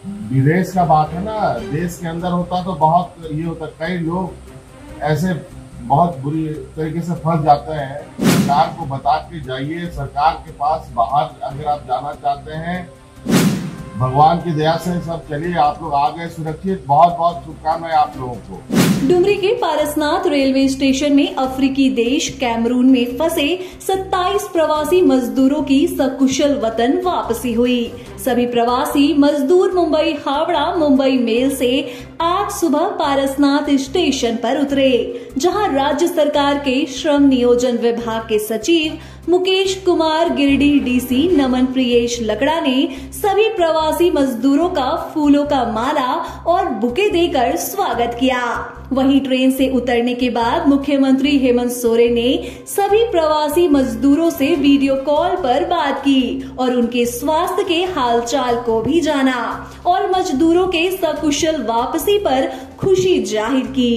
विदेश का बात है ना, देश के अंदर होता तो बहुत ये होता, कई लोग ऐसे बहुत बुरी तरीके से फंस जाते हैं। सरकार को बता के जाइए, सरकार के पास बाहर अगर आप जाना चाहते हैं, भगवान की दया से सब चलिए, आप लोग आ गए सुरक्षित। बहुत बहुत शुभकामनाएं आप लोगों को। डुमरी के पारसनाथ रेलवे स्टेशन में अफ्रीकी देश कैमरून में फंसे 27 प्रवासी मजदूरों की सकुशल वतन वापसी हुई। सभी प्रवासी मजदूर मुंबई हावड़ा मुंबई मेल से आज सुबह पारसनाथ स्टेशन पर उतरे, जहां राज्य सरकार के श्रम नियोजन विभाग के सचिव मुकेश कुमार गिरडी, डीसी नमन प्रियेश लकड़ा ने सभी प्रवासी मजदूरों का फूलों का माला और बुके देकर स्वागत किया। वहीं ट्रेन से उतरने के बाद मुख्यमंत्री हेमंत सोरेन ने सभी प्रवासी मजदूरों से वीडियो कॉल पर बात की और उनके स्वास्थ्य के हालचाल को भी जाना और मजदूरों के सकुशल वापसी पर खुशी जाहिर की।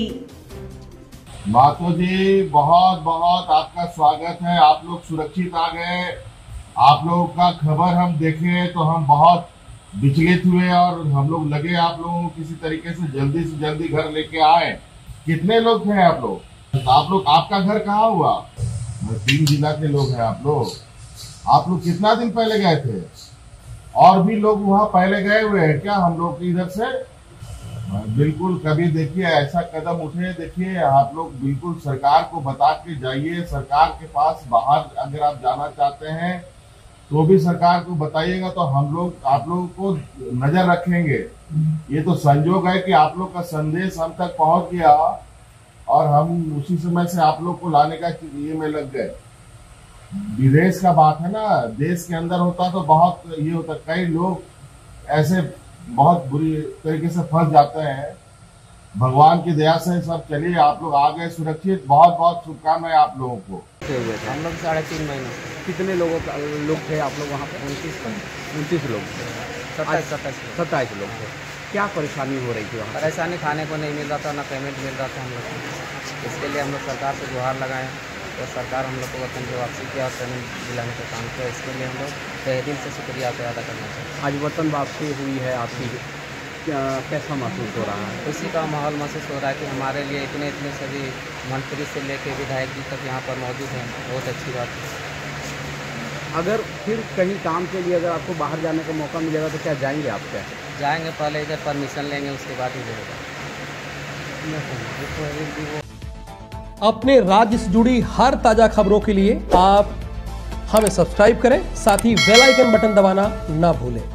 मातो जी, बहुत बहुत आपका स्वागत है। आप लोग सुरक्षित आ गए। आप लोगों का खबर हम देखे तो हम बहुत विचलित हुए और हम लोग लगे आप लोगों को किसी तरीके से जल्दी घर लेके आए। कितने लोग थे आप लोग? आपका घर कहाँ हुआ? 3 जिला के लोग हैं आप लोग कितना दिन पहले गए थे? और भी लोग वहाँ पहले गए हुए हैं क्या हम लोग इधर से? बिल्कुल, कभी देखिए ऐसा कदम उठे, देखिए आप लोग बिल्कुल सरकार को बता के जाइए। सरकार के पास बाहर अगर आप जाना चाहते हैं तो भी सरकार को बताइएगा, तो हम लोग आप लोगों को नजर रखेंगे। ये तो संजोग है कि आप लोग का संदेश हम तक पहुंच गया और हम उसी समय से आप लोग को लाने का ये में लग गए। विदेश का बात है ना, देश के अंदर होता तो बहुत ये होता, कई लोग ऐसे बहुत बुरी तरीके से फंस जाते हैं। भगवान की दया से सब चलिए, आप लोग आ गए सुरक्षित। बहुत बहुत शुभकामनाएं आप लोगों को। हम लोग 3.5 महीने। कितने लोग थे आप लोग वहाँ पे? 29 लोग थे। 27 लोग थे। क्या परेशानी हो रही थी वहाँ? परेशानी खाने को नहीं मिल रहा था, ना पेमेंट मिल रहा था हम लोग को। इसके लिए हम लोग सरकार से गुहार लगाए और सरकार हम लोग को वतन की वापसी किया और पेमेंट दिलाने का काम किया। इसके लिए हम लोग तहे दिल से शुक्रिया अदा करना चाहिए। आज वतन वापसी हुई है आपकी, कैसा महसूस हो रहा है? खुशी का माहौल महसूस हो रहा है कि हमारे लिए इतने सभी मंत्री से लेकर विधायक जी तक यहाँ पर मौजूद हैं। बहुत अच्छी बात है। अगर फिर कहीं काम के लिए अगर आपको बाहर जाने का मौका मिलेगा तो क्या जाएंगे आप? क्या जाएंगे? पहले इधर परमिशन लेंगे, उसके बाद ही जाएगा। अपने राज्य से जुड़ी हर ताजा खबरों के लिए आप हमें सब्सक्राइब करें, साथ ही बेल आइकन बटन दबाना ना भूलें।